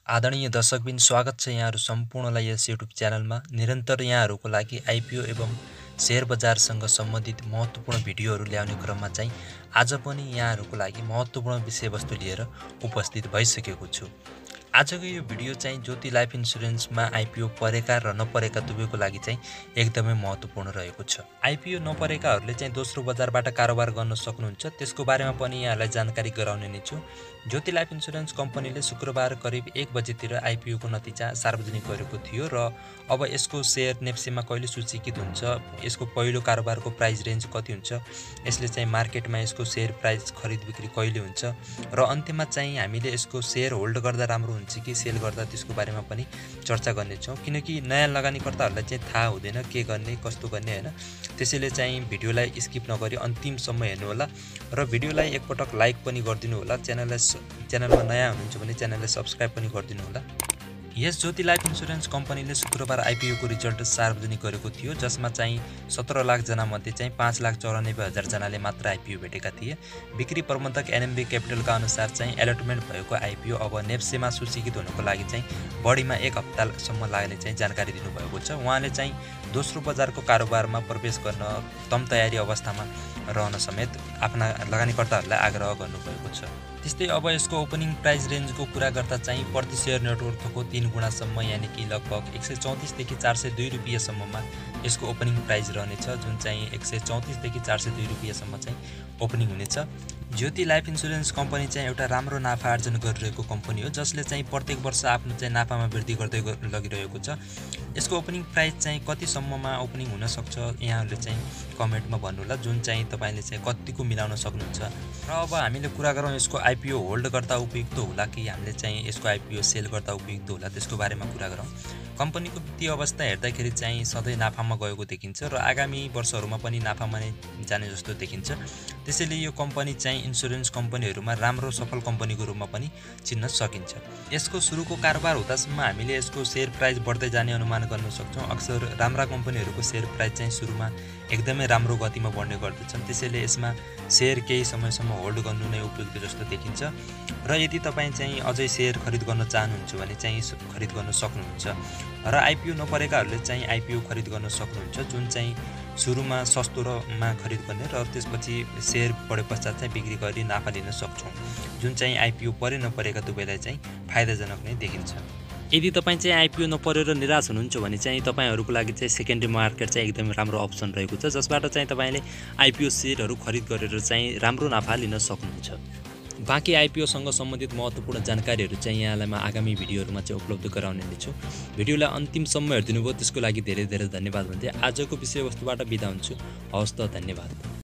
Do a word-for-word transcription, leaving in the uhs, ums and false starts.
आदरणीय दर्शकबिन स्वागत छ यहाँहरु सम्पूर्णलाई यस युट्युब च्यानलमा। निरन्तर यहाँहरुको लागि आइपिओ एवं शेयर बजारसँग सम्बन्धित महत्त्वपूर्ण भिडियोहरु ल्याउने क्रममा चाहिँ आज पनि यहाँहरुको लागि महत्त्वपूर्ण विषयवस्तु लिएर उपस्थित भइसकेको छु। आजको यो भिडियो चाहिँ ज्योति लाइफ इन्स्योरेन्समा आइपिओ परेका र नपरेका दुवैको लागि चाहिँ एकदमै महत्त्वपूर्ण रहेको छ। आइपिओ नपरेकाहरूले चाहिँ दोस्रो बजारबाट कारोबार गर्न सक्नुहुन्छ, त्यसको बारेमा पनि यहाँलाई जानकारी गराउने नै छु। ज्योति लाइफ इन्स्योरेन्स कम्पनीले शुक्रबार करिब एक बजेतिर आइपिओ को नतिजा सार्वजनिक गरेको थियो र अब यसको शेयर नेप्सीमा कहिले सूचीकृत हुन्छ, यसको पहिलो कारोबारको प्राइस रेन्ज कति हुन्छ, यसले चाहिँ मार्केटमा यसको शेयर प्राइस खरिद बिक्री कहिले हुन्छ र अन्त्यमा चाहिँ हामीले यसको शेयर होल्ड गर्दा राम्रो हुन्छ कि सेल गर्दा त्यसको बारेमा पनि चर्चा गर्ने छौं। किनकि नयाँ लगानीकर्ताहरुलाई चाहिँ थाहा हुँदैन के गर्ने कसतो गर्ने हैन, त्यसैले चाहिँ भिडियोलाई स्किप नगरी अन्तिमसम्म हेर्नु होला र भिडियोलाई एकपटक लाइक पनि गरिदिनु होला। च्यानललाई च्यानलमा नयाँ हुनुहुन्छ भने च्यानललाई सब्स्क्राइब पनि गरिदिनु होला। यस ज्योति लाइफ इन्स्योरेन्स कम्पनीले शुक्रबार आइपिओ को रिजल्ट सार्वजनिक गरेको थियो, जसमा चाहिँ सत्र लाख जना मध्ये चाहिँ पाँच लाख चौरानब्बे हजार जनाले मात्र आइपिओ भेटेका थिए। बिक्री प्रबन्धक एनएमबी क्यापिटलका अनुसार चाहिँ एलटमेन्ट भएको आइपिओ अब नेप्सेमा सूचीकृत हुनको लागि चाहिँ बढीमा एक हप्तासम्म लाग्ने चाहिँ जानकारी दिनुभएको छ। उहाँले चाहिँ दोस्रो बजारको कारोबारमा प्रवेश गर्न तम तयारी अवस्थामा रहन समेत आफ्ना लगानीकर्ताहरूलाई आग्रह गर्नुभएको छ। त्यस्तै अब यसको ओपनिङ प्राइस रेन्जको कुरा गर्दा चाहिँ प्रति शेयर नेटवर्थको तीन गुणासम्म यानि कि लगभग एक सय चौतिस देखि चार सय दुई रुपियाँसम्ममा यसको ओपनिङ प्राइस रहनेछ, जुन चाहिँ एक सय चौतिस देखि चार सय दुई रुपियाँसम्म चाहिँ ओपनिङ हुनेछ। ज्योति लाइफ इन्स्योरेन्स कम्पनी चाहिँ एउटा राम्रो नाफा आर्जन गरिरहेको कम्पनी हो, जसले चाहिँ प्रत्येक वर्ष आफ्नो चाहिँ नाफामा वृद्धि गर्दै लगिरहेको छ। यसको ओपनिङ प्राइस चाहिँ कतिसम्ममा ओपनिङ हुन सक्छ यहाँहरूले चाहिँ कमेन्टमा भन्नुहोला, जुन चाहिँ तपाईले चाहिँ कतिको मिलाउन सक्नुहुन्छ। र अब हामीले कुरा गरौँ यसको आइपिओ होल्ड गर्दा उपयुक्त होला कि हामीले चाहिँ यसको आइपिओ सेल गर्दा उपयुक्त होला, त्यसको बारेमा कुरा गरौँ। कम्पनीको वित्तीय अवस्था हेर्दाखेरि चाहिँ सधैँ नाफामा गएको देखिन्छ र आगामी वर्षहरूमा पनि नाफामा नै जाने जस्तो देखिन्छ। त्यसैले यो कम्पनी चाहिँ इन्स्योरेन्स कम्पनीहरूमा राम्रो सफल कम्पनीको रूपमा पनि चिन्न सकिन्छ। यसको सुरुको कारोबार हुँदासम्म हामीले यसको शेयर प्राइस बढ्दै जाने अनुमान गर्न सक्छौँ। अक्सर राम्रा कम्पनीहरूको शेयर प्राइस चाहिँ सुरुमा एकदमै राम्रो गतिमा बढ्ने गर्दछन्, त्यसैले यसमा शेयर केही समयसम्म होल्ड गर्नु नै उपयुक्त जस्तो देखिन्छ। र यदि तपाईँ चाहिँ अझै शेयर खरिद गर्न चाहनुहुन्छ भने चाहिँ खरिद गर्न सक्नुहुन्छ र आइपिओ नपरेकाहरूले चाहिँ आइपिओ खरिद गर्न सक्नुहुन्छ, जुन चाहिँ सुरुमा सस्तो र मा खरिद गर्ने र त्यसपछि शेयर बढे पश्चात चाहिँ बिक्री गरी नाफा लिन सक्छौँ, जुन चाहिँ आइपिओ परे नपरेका दुवैलाई चाहिँ फाइदाजनक नै देखिन्छ। यदि तपाईँ चाहिँ आइपिओ नपरेर निराश हुनुहुन्छ भने चाहिँ तपाईँहरूको लागि चाहिँ सेकेन्डरी मार्केट चाहिँ एकदमै राम्रो अप्सन रहेको छ, जसबाट चाहिँ तपाईँले आइपिओ सेयरहरू खरिद गरेर चाहिँ राम्रो नाफा लिन सक्नुहुन्छ। बाँकी आइपिओसँग सम्बन्धित महत्त्वपूर्ण जानकारीहरू चाहिँ यहाँलाई म आगामी भिडियोहरूमा चाहिँ उपलब्ध गराउने नै छु। भिडियोलाई अन्तिमसम्म हेरिदिनु भयो त्यसको लागि धेरै धेरै धन्यवाद भन्दै आजको विषयवस्तुबाट बिदा हुन्छु। हवस् त, धन्यवाद।